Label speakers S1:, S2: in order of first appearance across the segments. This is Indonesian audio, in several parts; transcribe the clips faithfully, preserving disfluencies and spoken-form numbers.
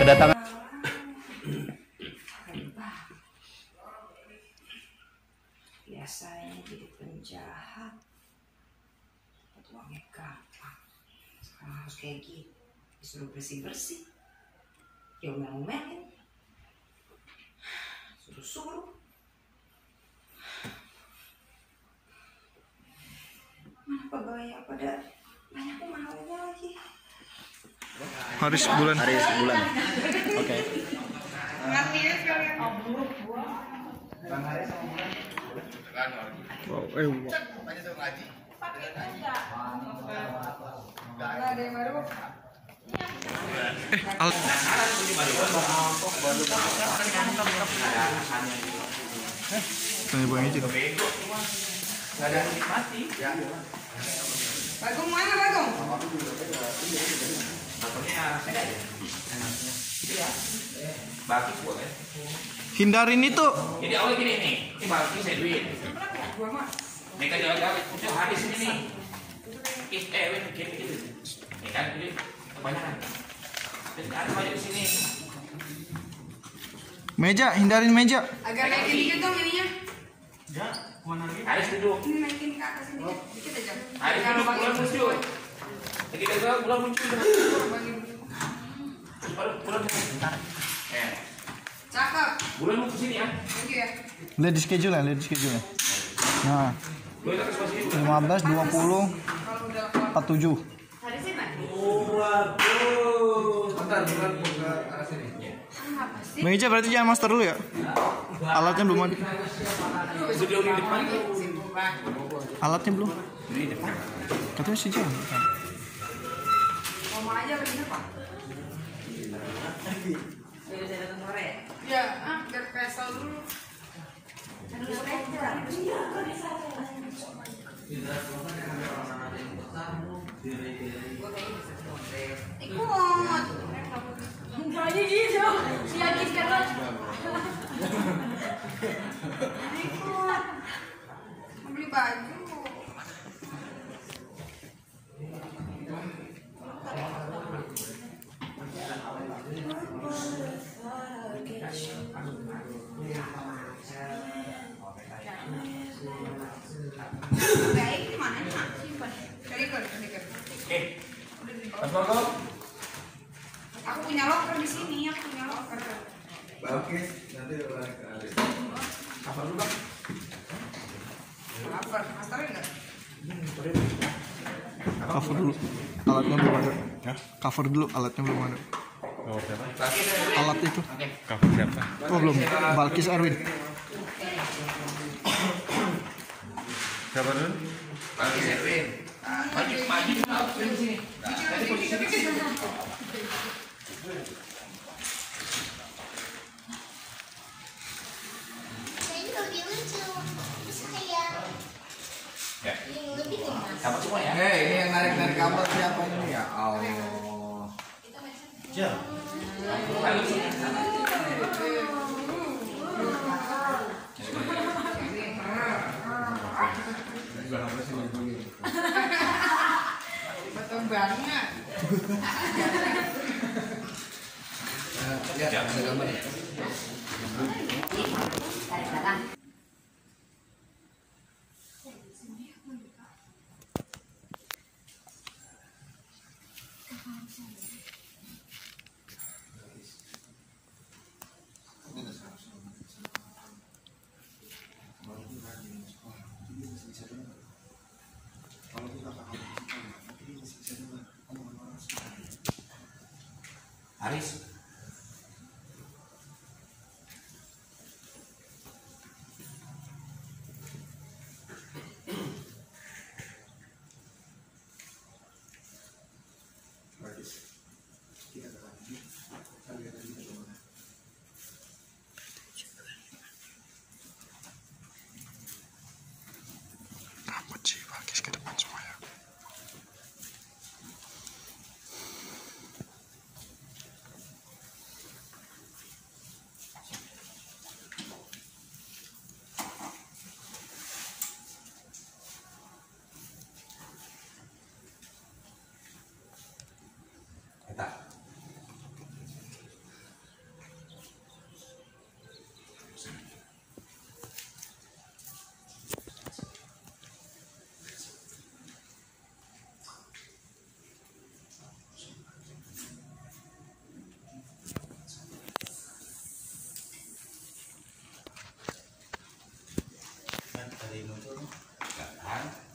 S1: kedatangan.
S2: Biasanya jadi penjahat, dapat uangnya gampang. Sekarang harus kayak gitu, disuruh bersih-bersih, diomel-omelin, suruh-suruh. Mana pegawai pada banyak maunya lagi.
S3: Haris bulan.
S1: Haris bulan. Oke. Okay.
S2: Ngertinya sekalian.
S3: Wow, eh wow. Eh, al tanya Bang Ijin.
S1: Nggak ada yang nikmati.
S2: Bagong mana Bagong?
S1: Baksonya ada ya? Iya. Bakis boleh.
S3: Hindarin itu.
S1: Jadi awalnya gini nih, ini bakis saya duit.
S2: Gua mah.
S1: Mereka jalan-jalan, udah habis ini nih. Eh, eh, gitu gitu. Ini kan ini kebanyakan. Dan ada banyak di sini.
S3: Meja, hindarin meja.
S2: Agak naikin dikit dong ininya.
S1: Ya, mana lagi? Haris duduk.
S2: Ini naikin ke atas ini, dikit aja.
S1: Haris duduk, bulan muncul. Lagi dari bulan muncul. Bulan muncul. Eh.
S2: Cakep.
S1: Bulan mau kesini ya?
S2: Thank you ya.
S3: Lihat di schedule ya, lihat di schedule ya. Nah, lima belas, dua puluh, empat puluh tujuh.
S2: Hari sini.
S1: Waduh. Bentar, bulan ke arah sini.
S3: Meja berarti jangan master dulu ya. Alatnya belum ada.
S1: Studio di depan.
S3: Alatnya belum.
S1: Di depan.
S3: Katanya sih jangan.
S2: Ngomong aja bener Pak. Biar saya datang sore ya? Ya, ah, biar pesel dulu. Aduh, sore aja. Ikut. Enggaknya gitu. Siapin sekarang. Ikut. Mau beli baju. Baik, mana nih? Simpan. Very good, very good.
S1: Eh, Mas
S2: Aku punya locker di sini, aku punya locker.
S4: Oke, nanti balik ke Aris.
S1: apa dulu bang?
S2: Locker, masterin nggak?
S3: Cover dulu. Alatnya belum ada. Ya, cover dulu, alatnya belum ada.
S5: Cover siapa?
S3: Alat itu.
S5: Cover siapa?
S3: Oh belum. Balkis Erwin.
S5: Siapa dulu?
S1: Bagi Erwin. Maju, maju, maju di sini. Dari posisi di sini.
S6: Saya juga lebih lucu. Sayang.
S1: Ya.
S6: Yang lebih gemas.
S1: Dapat semua ya?
S4: Hei, ini yang narik-narik gambar siapa ini ya? Allah.
S1: Jel. Lalu sini.
S2: Betul banget.
S4: Ya, ada gambar ya.
S1: Haris.
S3: Rambut sih, Balkis ke depan semua ya.
S1: Eta.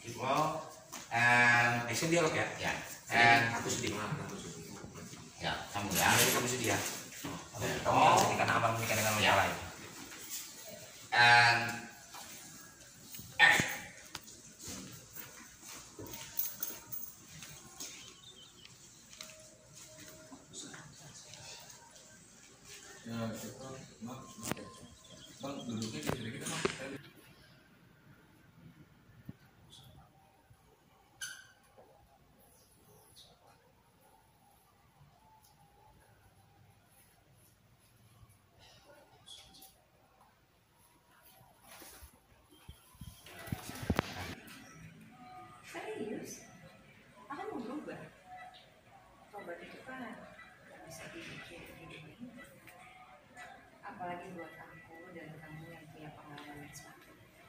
S1: equal and action dialog ya. Ya. And aku sedih banget aku sedih. Ya, kamu ya. Ini kamu sedih ya. Kamu yang sedih karena abang menikah dengan wanita lain. And action.
S4: Ya, kita maaf, maaf. Bang, duduknya di sini kita maaf.
S2: Serius? Aku mau berubah. Obat itu kan nggak bisa dibikin begini. Apalagi buat aku dan kamu yang punya pengalaman yang sama.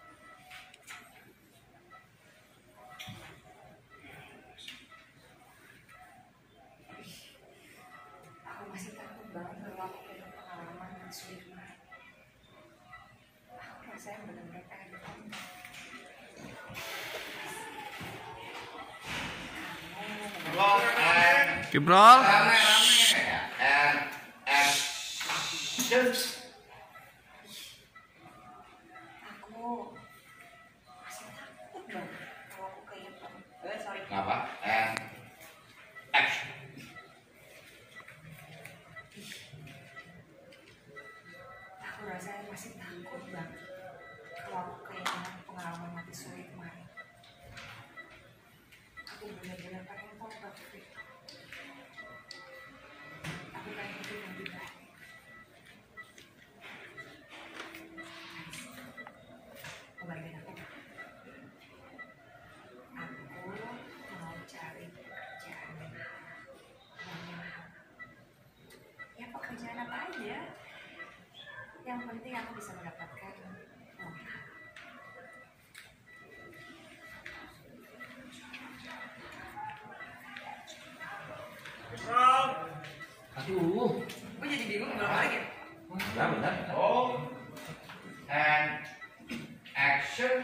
S2: Aku masih takut banget kalau aku punya pengalaman yang sulit banget. Aku rasanya benar-benar pengen berkontak.
S3: Kiprol.
S1: Rame rame ya. And action.
S2: Aku masih takut banget kalau aku keingetan. Eh, sorry.
S1: Nggak apa? And action.
S2: Aku rasanya masih takut banget kalau aku keingetan pengalaman mati suri kemarin. Aku benar-benar pengen tobat. Aku pengen hidup yang lebih baik. Kebahagiaan aku. Aku mau cari pekerjaan yang halal. Ya pekerjaan apa aja. Yang penting aku bisa mendapatkan uang.
S1: Aduh.
S2: Gue jadi bingung berapa lagi ya?
S1: Ya benar. Oh. And action.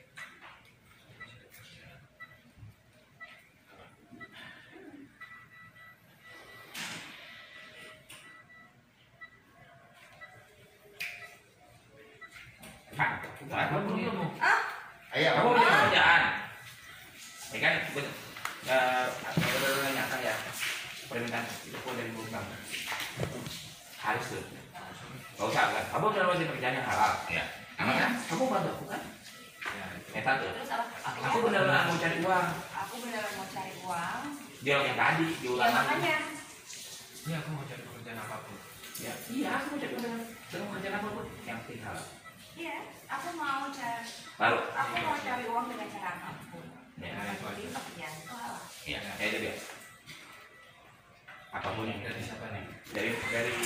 S1: Pak, kamu belum mau.
S2: Ah?
S1: Ayo, kamu punya pekerjaan. Ya kan, buat kalau nanyakan ya permintaan itu pun dari bang. Harus tuh. Gak usah kan. Kamu udah masih pekerjaan yang halal. Ya. Aman kan? Kamu bantu aku kan? Ya, tante.
S2: Terus apa?
S1: Aku benar-benar mau cari uang.
S2: Aku beneran mau cari uang.
S1: Dia yang tadi
S2: Ya
S1: diulang lagi.
S2: makanya.
S5: Iya, aku mau cari pekerjaan apapun.
S1: Ya, iya, aku mau cari pekerjaan. Terus pekerjaan apa pun yang penting halal.
S2: Iya, aku mau cari.
S1: Baru.
S2: Aku mau cari uang dengan cara apapun.
S1: Ya,
S2: Yang
S1: itu aja.
S2: penting pekerjaan itu halal.
S1: Ya, ya itu dia. Apapun yang
S5: Dari siapa nih?
S1: dari dari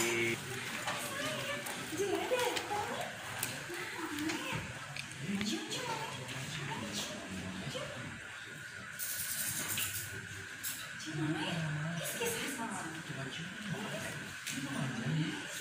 S2: Qu'est-ce que c'est ça?